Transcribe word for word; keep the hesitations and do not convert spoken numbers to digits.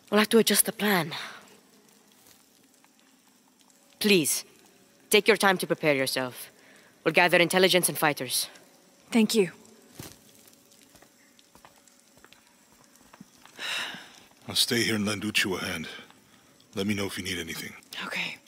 We'll have to adjust the plan. Please, take your time to prepare yourself. We'll gather intelligence and fighters. Thank you. I'll stay here and lend Uchu a hand. Let me know if you need anything. Okay.